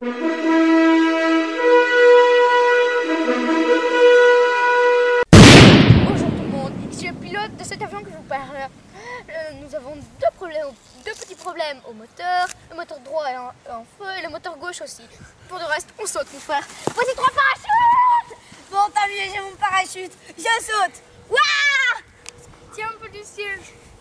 Bonjour tout le monde, ici le pilote de cet avion que je vous parle. Nous avons deux petits problèmes au moteur. Le moteur droit est en feu et le moteur gauche aussi. Pour le reste, on saute mon frère. Voici 3 parachutes. Bon, tant mieux, j'ai mon parachute. Je saute. Waouh! Tiens un peu du siège.